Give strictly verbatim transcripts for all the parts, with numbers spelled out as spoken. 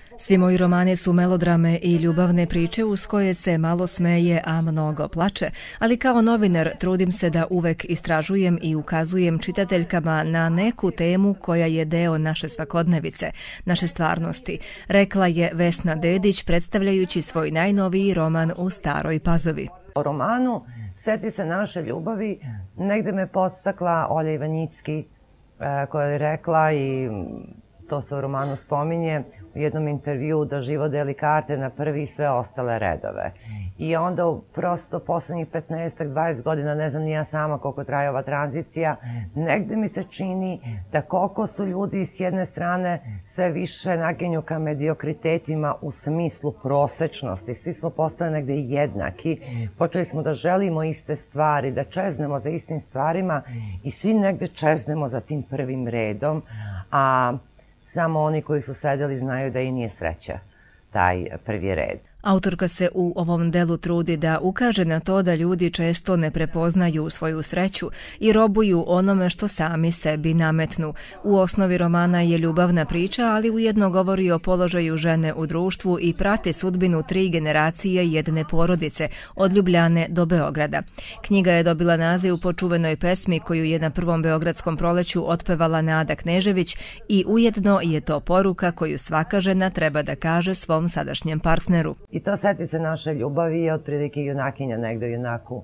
Svi moji romani su melodrame i ljubavne priče uz koje se malo smeje, a mnogo plače, ali kao novinar trudim se da uvek istražujem i ukazujem čitateljkama na neku temu koja je deo naše svakodnevice, naše stvarnosti, rekla je Vesna Dedić predstavljajući svoj najnoviji roman U staroj Pazovi. O romanu Seti se naše ljubavi negde me podstakla Olja Ivanjicki koja je rekla, i to se u romanu spominje, u jednom intervjuu, da život deli karte na prvi i sve ostale redove. I onda prosto poslednjih petnaest dvadeset godina, ne znam ni ja sama koliko traje ova tranzicija, negde mi se čini da koliko su ljudi s jedne strane sve više naginju ka mediokritetima u smislu prosečnosti. Svi smo postali negde jednaki, počeli smo da želimo iste stvari, da čeznemo za istim stvarima i svi negde čeznemo za tim prvim redom, a samo oni koji su sedeli znaju da i nije sreća taj prvi red. Autorka se u ovom delu trudi da ukaže na to da ljudi često ne prepoznaju svoju sreću i robuju onome što sami sebi nametnu. U osnovi romana je ljubavna priča, ali ujedno govori o položaju žene u društvu i prati sudbinu tri generacije jedne porodice, od Ljubljane do Beograda. Knjiga je dobila naziv po čuvenoj pesmi koju je na prvom beogradskom proleću otpevala Nada Knežević i ujedno je to poruka koju svaka žena treba da kaže svom sadašnjem partneru. I to Seti se naše ljubavi je otprilike junakinja negde junaku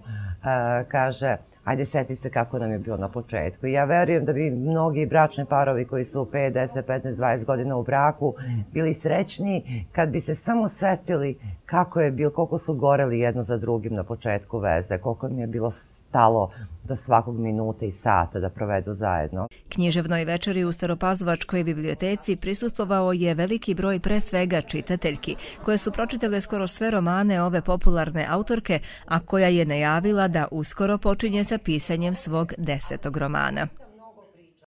kaže, ajde seti se kako nam je bilo na početku. I ja verujem da bi mnogi bračni parovi koji su pet, deset, petnaest, dvadeset godina u braku bili srećni kad bi se samo setili kako je bilo, koliko su goreli jedno za drugim na početku veze, koliko im je bilo stalo do svakog minuta i sata da provedu zajedno. Književnoj večeri u Staropazovačkoj biblioteci prisustvovao je veliki broj pre svega čitateljki, koje su pročitale skoro sve romane ove popularne autorke, a koja je najavila da uskoro počinje sa pisanjem svog desetog romana.